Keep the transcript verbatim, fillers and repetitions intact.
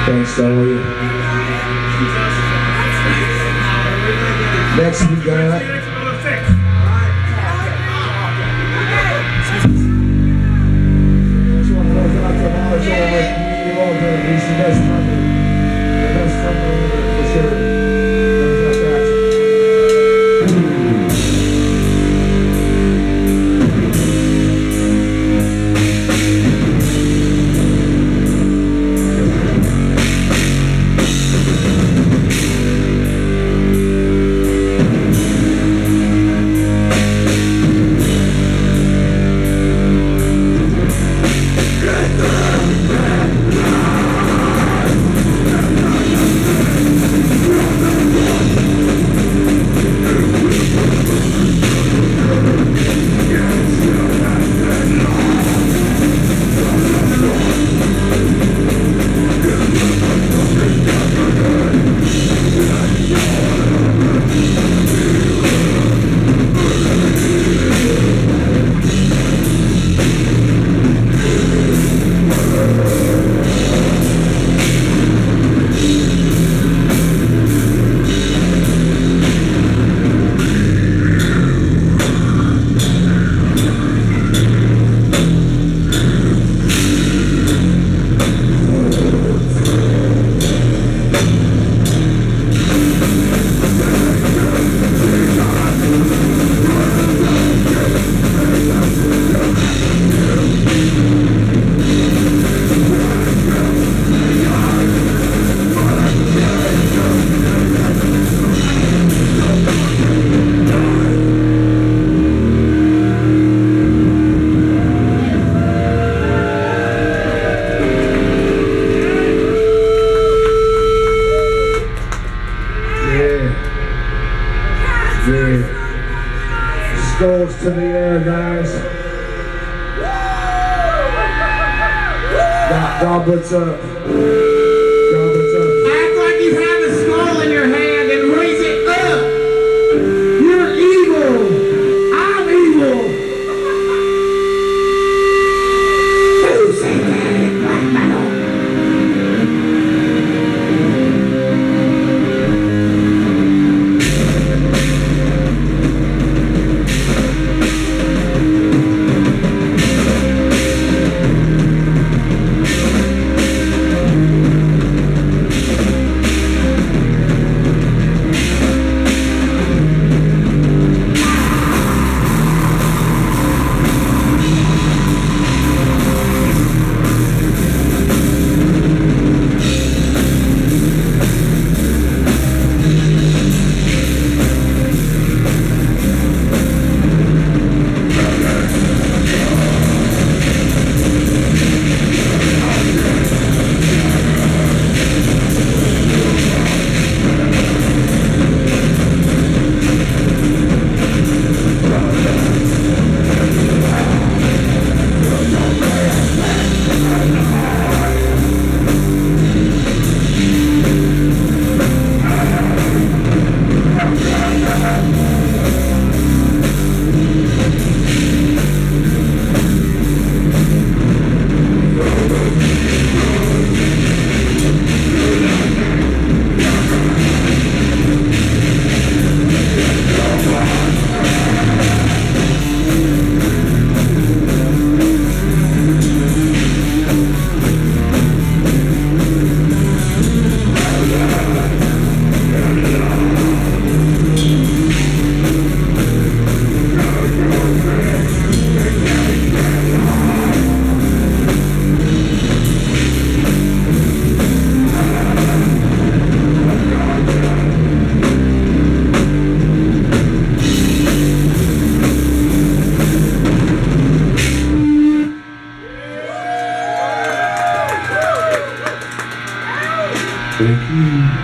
Thanks to all you. Next we got just want to acknowledge all our community involvement. He's the best company. The best company for sure. Skulls to the air, guys. Got goblets up. Goblets up. Act like you have a skull in your hand and raise it up. You're evil. I'm evil. Who said that, black metal? Thank you.